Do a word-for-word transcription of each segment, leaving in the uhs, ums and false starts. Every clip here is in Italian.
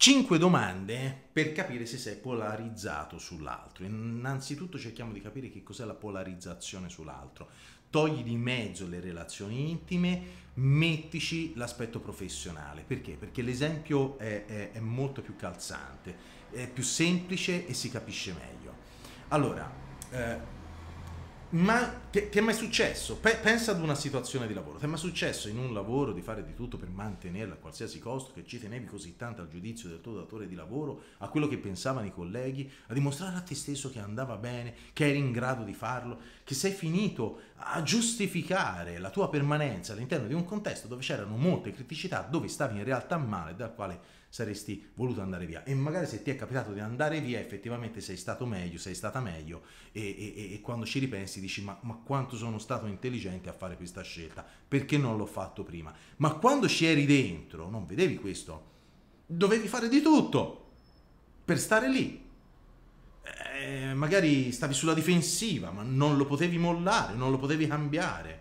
Cinque domande per capire se sei polarizzato sull'altro. Innanzitutto cerchiamo di capire che cos'è la polarizzazione sull'altro. Togli di mezzo le relazioni intime, mettici l'aspetto professionale. Perché? Perché l'esempio è, è- è molto più calzante, è più semplice e si capisce meglio. Allora, eh, ma ti ti è mai successo? Pe- pensa ad una situazione di lavoro. Ti è mai successo in un lavoro di fare di tutto per mantenerla a qualsiasi costo, che ci tenevi così tanto al giudizio del tuo datore di lavoro, a quello che pensavano i colleghi, a dimostrare a te stesso che andava bene, che eri in grado di farlo, che sei finito a giustificare la tua permanenza all'interno di un contesto dove c'erano molte criticità, dove stavi in realtà male, dal quale saresti voluto andare via. E magari se ti è capitato di andare via, effettivamente sei stato meglio, sei stata meglio e, e- e quando ci ripensi dici ma, ma quanto sono stato intelligente a fare questa scelta, perché non l'ho fatto prima? Ma quando ci eri dentro non vedevi questo, dovevi fare di tutto per stare lì. Eh, magari stavi sulla difensiva, ma non lo potevi mollare, non lo potevi cambiare.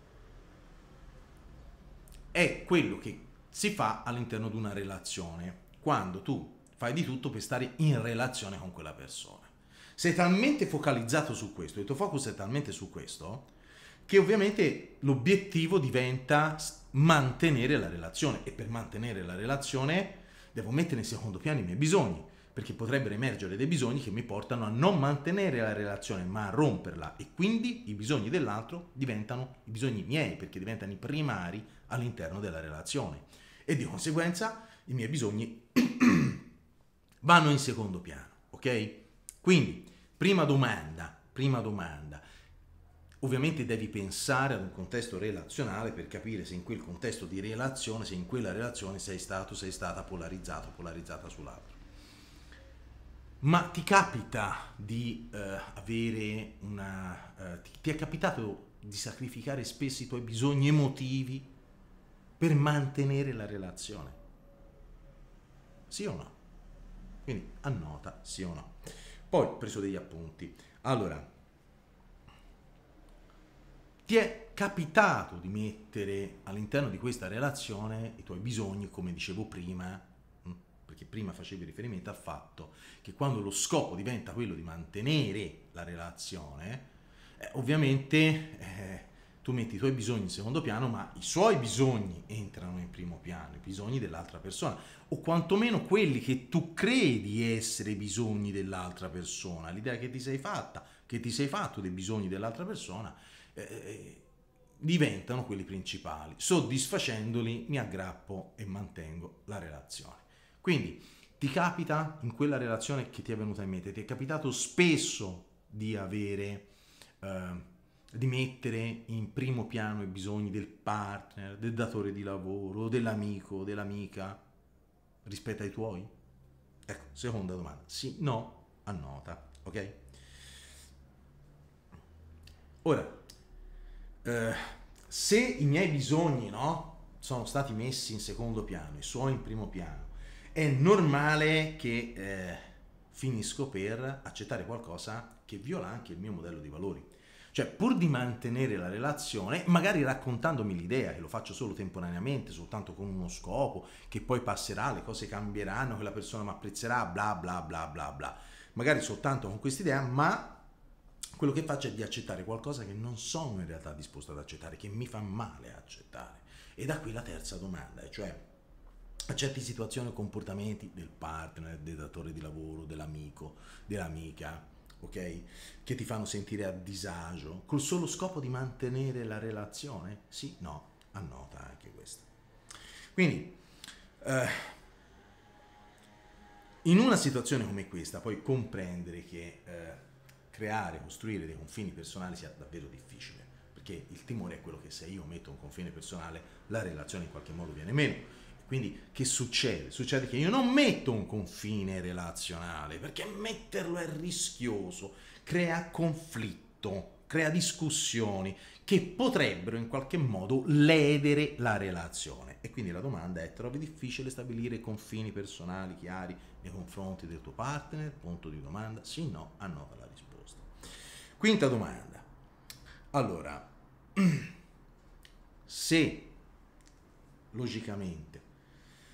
È quello che si fa all'interno di una relazione, quando tu fai di tutto per stare in relazione con quella persona. Sei talmente focalizzato su questo, il tuo focus è talmente su questo, che ovviamente l'obiettivo diventa mantenere la relazione, e per mantenere la relazione devo mettere in secondo piano i miei bisogni, perché potrebbero emergere dei bisogni che mi portano a non mantenere la relazione ma a romperla, e quindi i bisogni dell'altro diventano i bisogni miei, perché diventano i primari all'interno della relazione, e di conseguenza i miei bisogni vanno in secondo piano, ok? Quindi, prima domanda, prima domanda. Ovviamente devi pensare ad un contesto relazionale per capire se in quel contesto di relazione, se in quella relazione sei stato, sei stata polarizzato, polarizzata sull'altro. Ma ti capita di eh, avere una... eh, ti, ti è capitato di sacrificare spesso i tuoi bisogni emotivi per mantenere la relazione? Sì o no? Quindi annota sì o no. Poi ho preso degli appunti. Allora, ti è capitato di mettere all'interno di questa relazione i tuoi bisogni, come dicevo prima, mh? Perché prima facevi riferimento al fatto che quando lo scopo diventa quello di mantenere la relazione, eh, ovviamente eh, tu metti i tuoi bisogni in secondo piano, ma i suoi bisogni entrano in primo piano, i bisogni dell'altra persona, o quantomeno quelli che tu credi essere i bisogni dell'altra persona, l'idea che ti sei fatta, che ti sei fatto dei bisogni dell'altra persona, eh, diventano quelli principali. Soddisfacendoli mi aggrappo e mantengo la relazione. Quindi ti capita in quella relazione che ti è venuta in mente, ti è capitato spesso di avere, eh, di mettere in primo piano i bisogni del partner, del datore di lavoro, dell'amico, dell'amica rispetto ai tuoi? Ecco, seconda domanda. Sì, no, annota, ok? Ora, eh, se i miei bisogni, no, sono stati messi in secondo piano, i suoi in primo piano, è normale che eh, finisco per accettare qualcosa che viola anche il mio modello di valori. Cioè, pur di mantenere la relazione, magari raccontandomi l'idea che lo faccio solo temporaneamente, soltanto con uno scopo, che poi passerà, le cose cambieranno, che la persona mi apprezzerà, bla bla bla bla bla. Magari soltanto con quest'idea, ma quello che faccio è di accettare qualcosa che non sono in realtà disposto ad accettare, che mi fa male accettare. E da qui la terza domanda, e cioè accetti situazioni o comportamenti del partner, del datore di lavoro, dell'amico, dell'amica, ok? Che ti fanno sentire a disagio, col solo scopo di mantenere la relazione? Sì, no, annota anche questo. Quindi, eh, in una situazione come questa, puoi comprendere che eh, creare, costruire dei confini personali sia davvero difficile, perché il timore è quello che se io metto un confine personale, la relazione in qualche modo viene meno. Quindi che succede? Succede che io non metto un confine relazionale, perché metterlo è rischioso, crea conflitto, crea discussioni che potrebbero in qualche modo ledere la relazione. E quindi la domanda è: trovi difficile stabilire confini personali chiari nei confronti del tuo partner? Punto di domanda. Sì, no, annota la risposta. Quinta domanda. Allora, se logicamente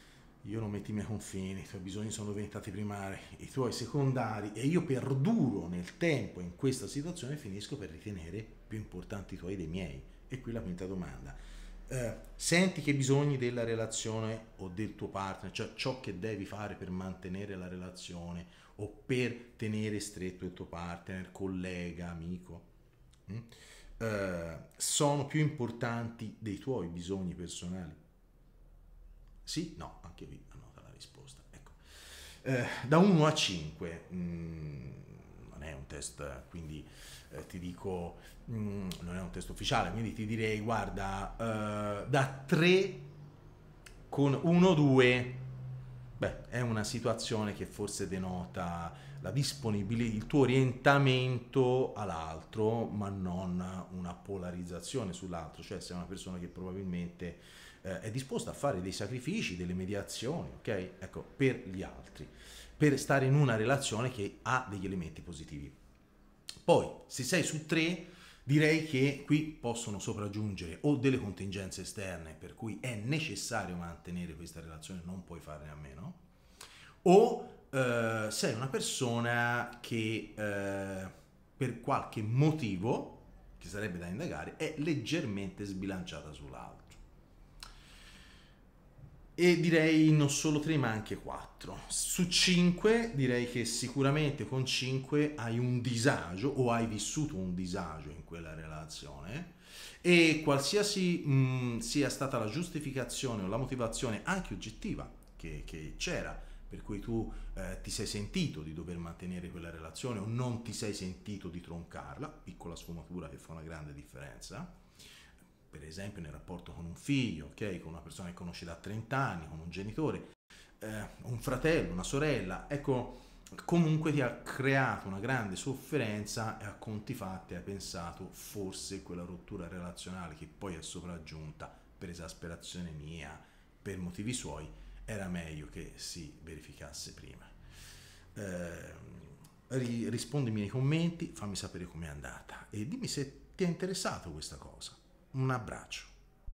io non metti i miei confini, i tuoi bisogni sono diventati primari, i tuoi secondari, e io perduro nel tempo in questa situazione, finisco per ritenere più importanti i tuoi dei miei. E qui la quinta domanda. Eh, senti che bisogni della relazione o del tuo partner, cioè ciò che devi fare per mantenere la relazione o per tenere stretto il tuo partner, collega, amico, mm? eh, sono più importanti dei tuoi bisogni personali? Sì? No? Anche qui annota la risposta. Ecco. Eh, da uno a cinque, mh, non è un test, quindi eh, ti dico, mh, non è un test ufficiale, quindi ti direi, guarda, eh, da tre con uno due, beh, è una situazione che forse denota la disponibilità, il tuo orientamento all'altro, ma non una polarizzazione sull'altro, cioè sei una persona che probabilmente eh, è disposta a fare dei sacrifici, delle mediazioni, ok? Ecco, per gli altri, per stare in una relazione che ha degli elementi positivi. Poi, se sei su tre, direi che qui possono sopraggiungere o delle contingenze esterne, per cui è necessario mantenere questa relazione, non puoi farne a meno, o eh, sei una persona che eh, per qualche motivo, che sarebbe da indagare, è leggermente sbilanciata sull'altro. E direi non solo tre ma anche quattro. Su cinque direi che sicuramente con cinque hai un disagio o hai vissuto un disagio in quella relazione, e qualsiasi mh, sia stata la giustificazione o la motivazione anche oggettiva che, che c'era, per cui tu eh, ti sei sentito di dover mantenere quella relazione o non ti sei sentito di troncarla, piccola sfumatura che fa una grande differenza, per esempio nel rapporto con un figlio, okay? Con una persona che conosci da trenta anni, con un genitore, eh, un fratello, una sorella, ecco, comunque ti ha creato una grande sofferenza e a conti fatti hai pensato forse quella rottura relazionale che poi è sopraggiunta per esasperazione mia, per motivi suoi, era meglio che si verificasse prima. Eh, ri- rispondimi nei commenti, fammi sapere com'è andata e dimmi se ti è interessato questa cosa. Un abbraccio.